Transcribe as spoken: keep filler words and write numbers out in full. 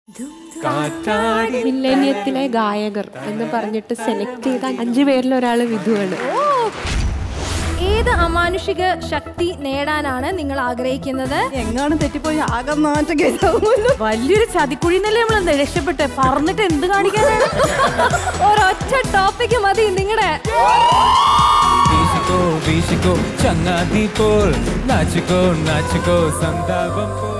മില്ലേനിയത്തിലെ ഗായകർ എന്ന് പറഞ്ഞിട്ട് സെലക്ട് ചെയ്ത അഞ്ചു പേരിൽ ഒരാൾ വിധുവാണ്. ഏത് അമാനുഷിക ശക്തി നേടാനാണ് നിങ്ങൾ ആഗ്രഹിക്കുന്നത്? എങ്ങാനും തെറ്റിപ്പോയി ആകെ മാറ്റം വലിയൊരു ചതിക്കുഴിന്നല്ലേ നമ്മൾ രക്ഷപ്പെട്ട് പറഞ്ഞിട്ട് എന്ത് കാണിക്കാനാണ്? ഒരൊറ്റ ടോപ്പിക് മതി നിങ്ങളുടെ. ചങ്ങാതി പോൽ നാച്ചുകോ നാച്ചുകോ സന്താപം